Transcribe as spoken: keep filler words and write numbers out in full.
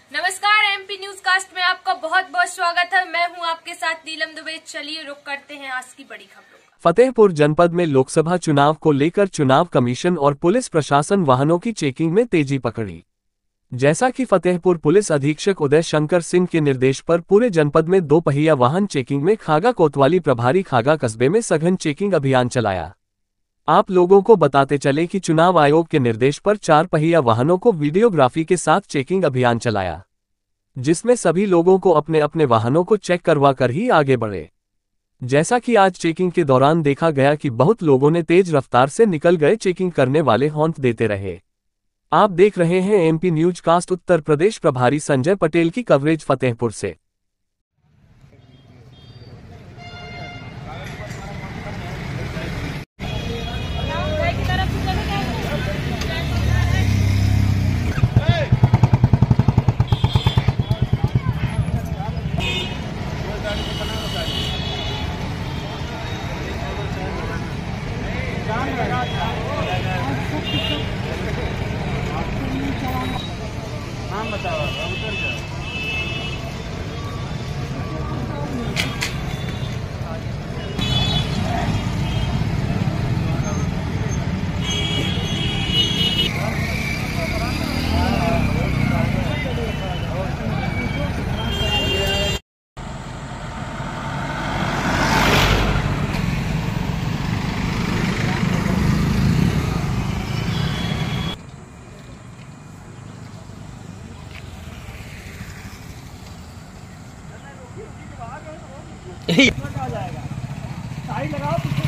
नमस्कार, MP news cast में आपका बहुत बहुत स्वागत है। मैं हूं आपके साथ नीलम दुबे। चलिए रुक करते हैं आज की बड़ी खबरों का। फतेहपुर जनपद में लोकसभा चुनाव को लेकर चुनाव कमीशन और पुलिस प्रशासन वाहनों की चेकिंग में तेजी पकड़ी। जैसा कि फतेहपुर पुलिस अधीक्षक उदय शंकर सिंह के निर्देश पर पूरे जनपद में दो पहिया वाहन चेकिंग में खागा कोतवाली प्रभारी खागा कस्बे में सघन चेकिंग अभियान चलाया। आप लोगों को बताते चले कि चुनाव आयोग के निर्देश पर चार पहिया वाहनों को वीडियोग्राफी के साथ चेकिंग अभियान चलाया, जिसमें सभी लोगों को अपने अपने वाहनों को चेक करवा कर ही आगे बढ़े। जैसा कि आज चेकिंग के दौरान देखा गया कि बहुत लोगों ने तेज रफ्तार से निकल गए चेकिंग करने वाले हॉर्न देते रहे। आप देख रहे हैं MP news cast Uttar Pradesh प्रभारी संजय पटेल की कवरेज फतेहपुर से। नाम बताओ, उतर जाओ। साइड लगाओ।